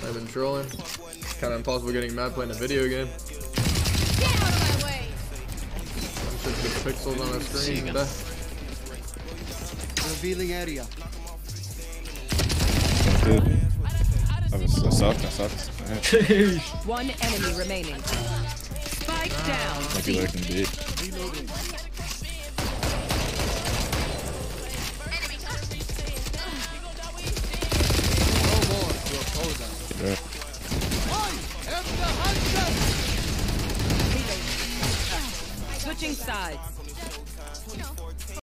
I've been trolling. Kind of impossible getting mad playing a video game. Get out of my way! I'm just the pixels on the screen. Revealing area. Dude. That sucks. One enemy remaining. Spike down. Lucky lurking beat. Yeah. Switching sides.